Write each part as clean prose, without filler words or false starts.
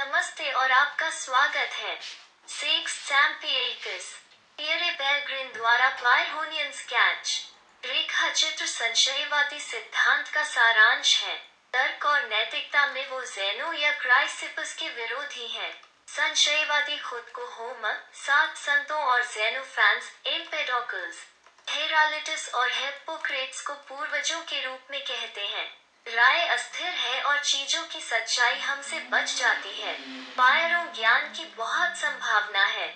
नमस्ते और आपका स्वागत है। सेक्स सैम्पियस पियरे पेलग्रिन द्वारा पायरोनियन स्केच रेखा चित्र संशयवादी सिद्धांत का सारांश है। तर्क और नैतिकता में वो ज़ेनो या क्राइसिपस के विरोधी हैं। संशयवादी खुद को होमर, सात संतों और ज़ेनोफैन्स, एम्पेडोकल्स, हेरालिटस और हिप्पोक्रेट्स को पूर्वजों के रूप में कहते हैं। राय अस्थिर है और चीजों की सच्चाई हमसे बच जाती है। पायरों ज्ञान की बहुत संभावना है।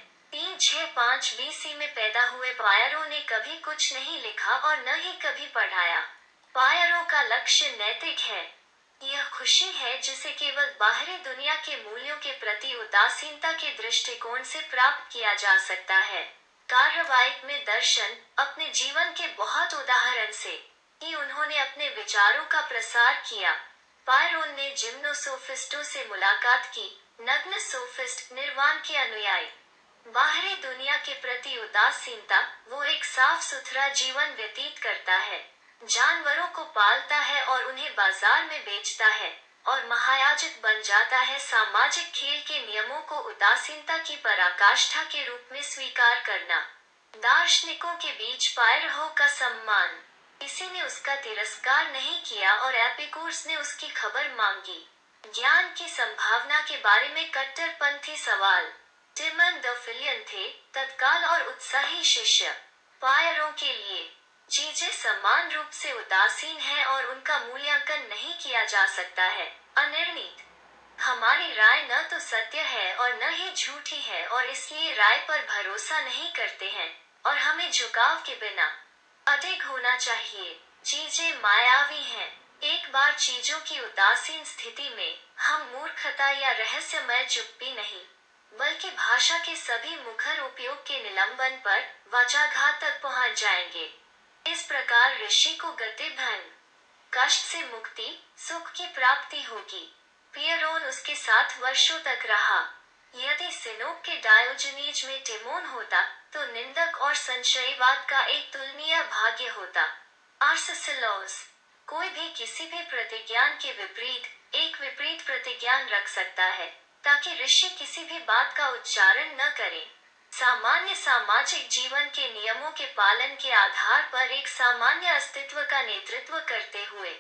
365 बीसी में पैदा हुए पायरों ने कभी कुछ नहीं लिखा और न ही कभी पढ़ाया। पायरों का लक्ष्य नैतिक है। यह खुशी है जिसे केवल बाहरी दुनिया के मूल्यों के प्रति उदासीनता के दृष्टिकोण से प्राप्त किया जा सकता है। कार्रवाई में दर्शन अपने जीवन के बहुत उदाहरण से कि उन्होंने अपने विचारों का प्रसार किया। पायरोन ने जिम्नोसोफिस्टों से मुलाकात की, नग्न सोफिस्ट निर्वाण के अनुयायी। बाहरी दुनिया के प्रति उदासीनता, वो एक साफ सुथरा जीवन व्यतीत करता है, जानवरों को पालता है और उन्हें बाजार में बेचता है, और महायाजक बन जाता है। सामाजिक खेल के नियमों को उदासीनता की पराकाष्ठा के रूप में स्वीकार करना। दार्शनिकों के बीच पायरों का सम्मान, किसी ने उसका तिरस्कार नहीं किया और एपिकूर्स ने उसकी खबर मांगी। ज्ञान की संभावना के बारे में कट्टरपंथी सवाल। टिमन द फिलियन थे तत्काल और उत्साही शिष्य। पायरों के लिए चीजें समान रूप से उदासीन हैं और उनका मूल्यांकन नहीं किया जा सकता है। अनिर्णित, हमारी राय न तो सत्य है और न ही झूठी है और इसलिए राय पर भरोसा नहीं करते हैं और हमें झुकाव के बिना अडिग होना चाहिए। चीजें मायावी हैं। एक बार चीजों की उदासीन स्थिति में हम मूर्खता या रहस्यमय चुप्पी नहीं, बल्कि भाषा के सभी मुखर उपयोग के निलंबन पर वाचाघात तक पहुंच जाएंगे। इस प्रकार ऋषि को गति भंग, कष्ट से मुक्ति, सुख की प्राप्ति होगी। पियरोन उसके साथ वर्षों तक रहा। यदि सिनोप के डायोजनीज में टिमोन होता तो निंदक और संशयवाद का एक तुलनीय भाग्य होता। आर्सिसिलोस, कोई भी किसी भी प्रतिज्ञान के विपरीत एक विपरीत प्रतिज्ञान रख सकता है ताकि ऋषि किसी भी बात का उच्चारण न करें। सामान्य सामाजिक जीवन के नियमों के पालन के आधार पर एक सामान्य अस्तित्व का नेतृत्व करते हुए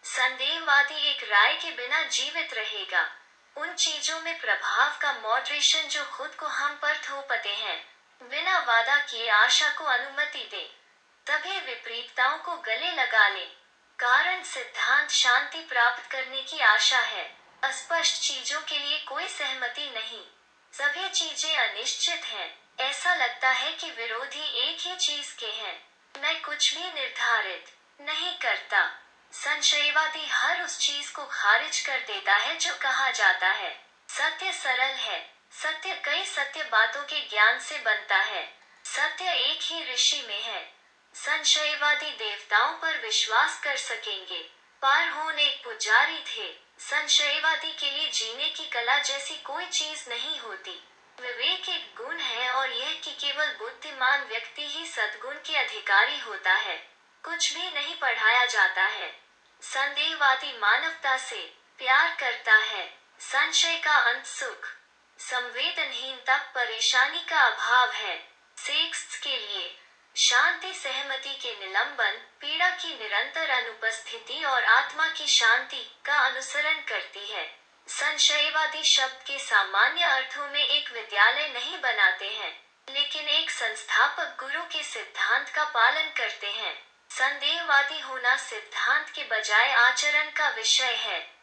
संदेहवादी एक राय के बिना जीवित रहेगा। उन चीजों में प्रभाव का मॉडरेशन जो खुद को हम पर थोपते हैं, बिना वादा किए आशा को अनुमति दे, तभी विपरीतताओं को गले लगा ले। कारण सिद्धांत शांति प्राप्त करने की आशा है। अस्पष्ट चीजों के लिए कोई सहमति नहीं। सभी चीजें अनिश्चित हैं। ऐसा लगता है कि विरोधी एक ही चीज के हैं। मैं कुछ भी निर्धारित नहीं करता। संशयवादी हर उस चीज को खारिज कर देता है जो कहा जाता है। सत्य सरल है। सत्य कई सत्य बातों के ज्ञान से बनता है। सत्य एक ही ऋषि में है। संशयवादी देवताओं पर विश्वास कर सकेंगे। पारहोन एक पुजारी थे। संशयवादी के लिए जीने की कला जैसी कोई चीज नहीं होती। विवेक एक गुण है और यह कि केवल बुद्धिमान व्यक्ति ही सद्गुण के अधिकारी होता है। कुछ भी नहीं पढ़ाया जाता है। संदेहवादी मानवता से प्यार करता है। संशय का अंत सुख, संवेदनहीनता परेशानी का अभाव है। सेक्स के लिए शांति सहमति के निलंबन, पीड़ा की निरंतर अनुपस्थिति और आत्मा की शांति का अनुसरण करती है। संशयवादी शब्द के सामान्य अर्थों में एक विद्यालय नहीं बनाते हैं, लेकिन एक संस्थापक गुरु के सिद्धांत का पालन करते हैं। संदेहवादी होना सिद्धांत के बजाय आचरण का विषय है।